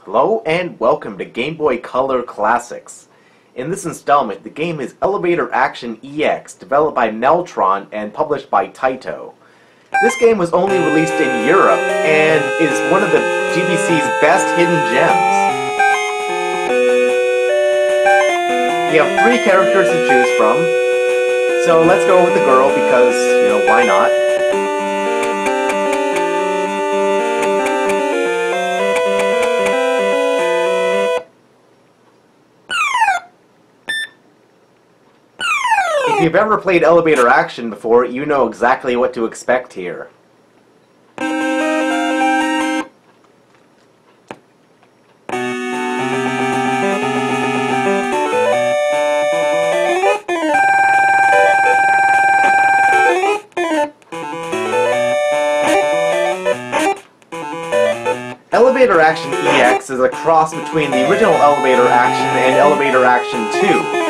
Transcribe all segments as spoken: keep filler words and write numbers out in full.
Hello and welcome to Game Boy Color Classics. In this installment, the game is Elevator Action E X, developed by Neltron and published by Taito. This game was only released in Europe and is one of the G B C's best hidden gems. You have three characters to choose from, so let's go with the girl because, you know, why not? If you've ever played Elevator Action before, you know exactly what to expect here. Elevator Action E X is a cross between the original Elevator Action and Elevator Action two.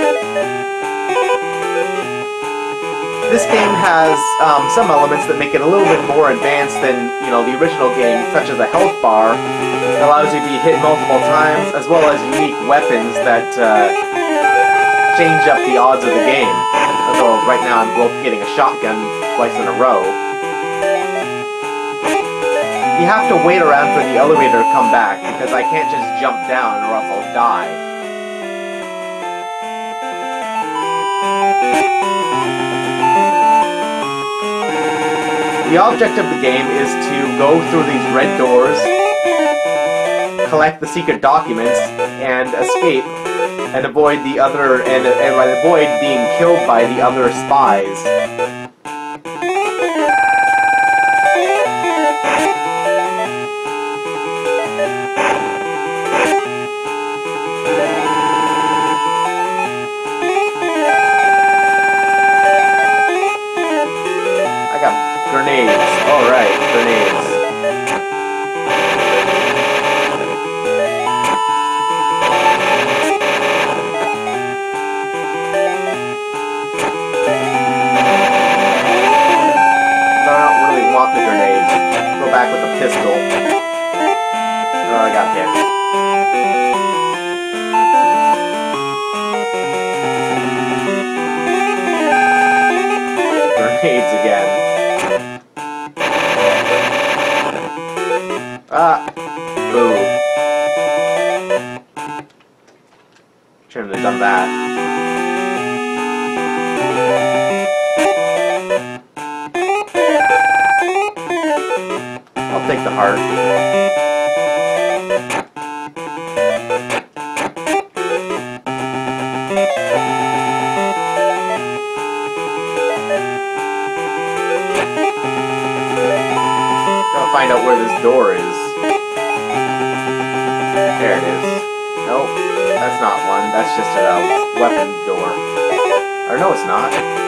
This game has um, some elements that make it a little bit more advanced than, you know, the original game, such as a health bar that allows you to be hit multiple times, as well as unique weapons that uh, change up the odds of the game. Although right now I'm both getting a shotgun twice in a row. You have to wait around for the elevator to come back, because I can't just jump down or else I'll die. The object of the game is to go through these red doors, collect the secret documents, and escape, and avoid the other, and, and avoid being killed by the other spies. Grenades. Alright, grenades. I don't really want the grenades. Go back with the pistol. Oh, I got hit. Grenades again. Ah! Boo. Shouldn't have done that. I'll take the heart. Gotta find out where this door is. There it is. Nope, that's not one. That's just a weapon door. Or no, it's not.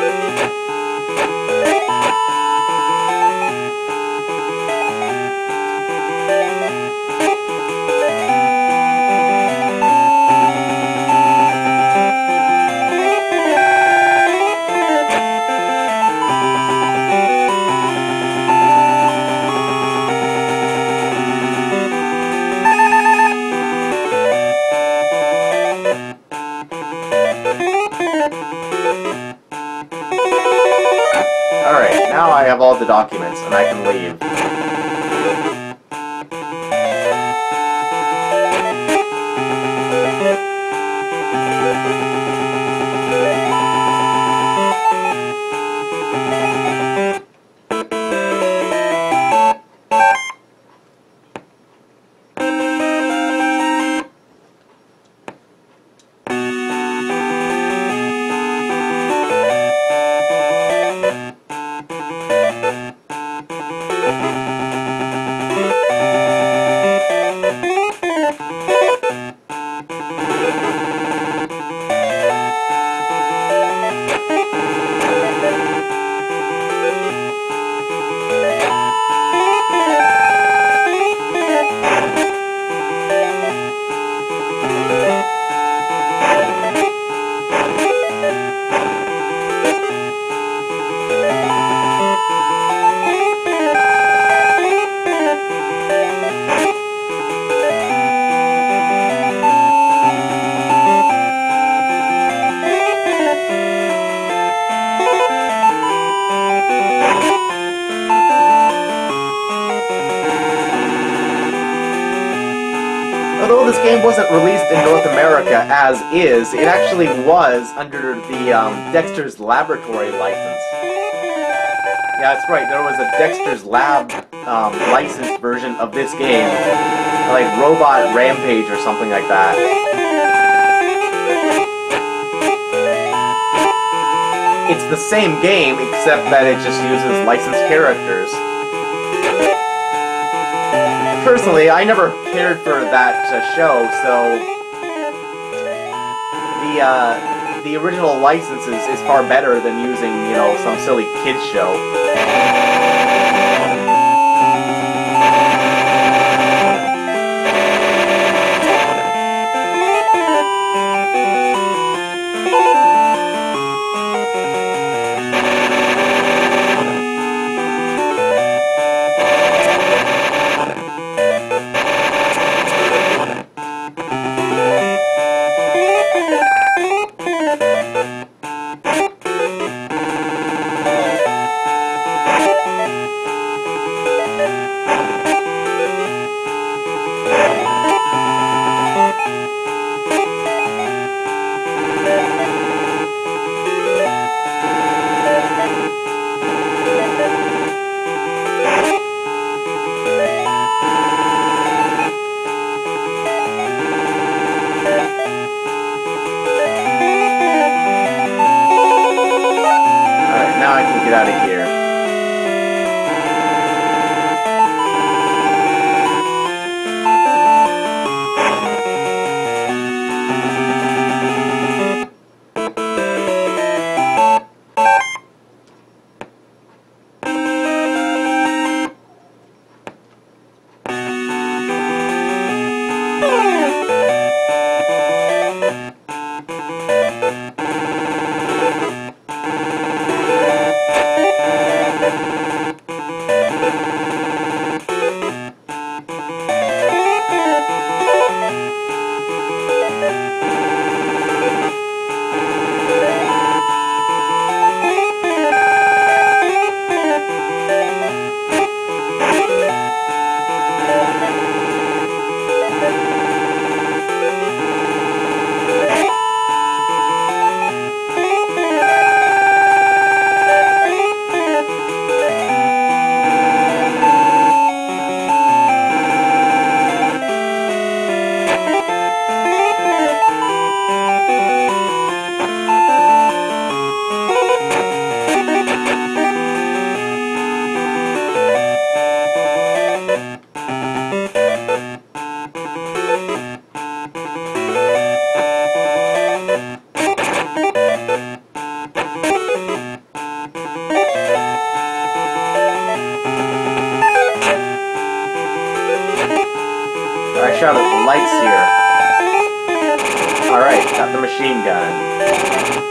Alright, now I have all the documents and I can leave. Although this game wasn't released in North America as is, it actually was under the um, Dexter's Laboratory license. Yeah, that's right, there was a Dexter's Lab um, licensed version of this game, like Robot Rampage or something like that. It's the same game, except that it just uses licensed characters. Personally, I never cared for that uh, show, so the uh, the original licenses is far better than using, you know, some silly kids show. Get out of here. I shot at the lights here. Alright, got the machine gun.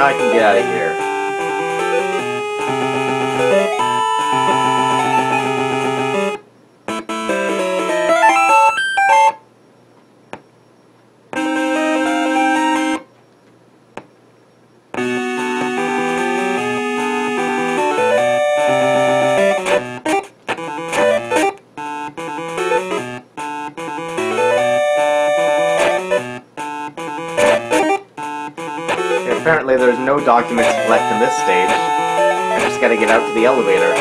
now I can get out of here. Apparently there's no documents to collect in this stage. I just gotta get out to the elevator.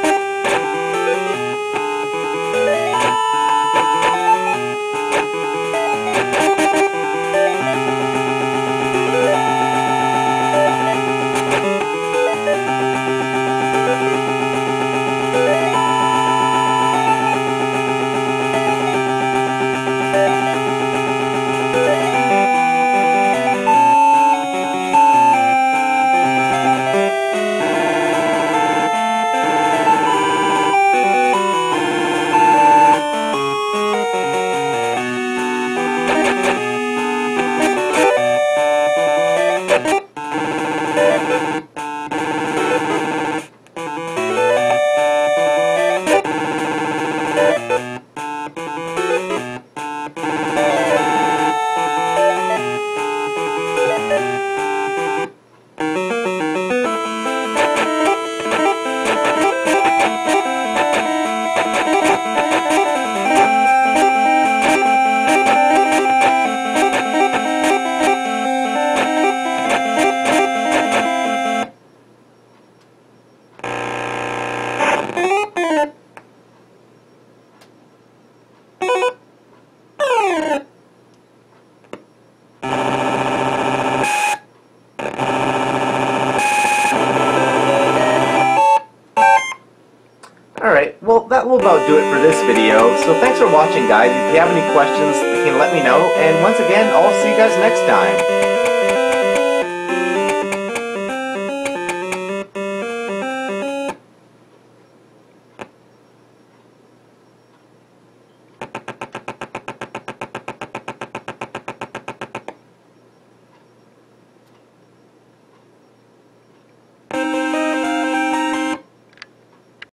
Alright, well that will about do it for this video, so thanks for watching guys. If you have any questions, you can let me know, and once again, I'll see you guys next time.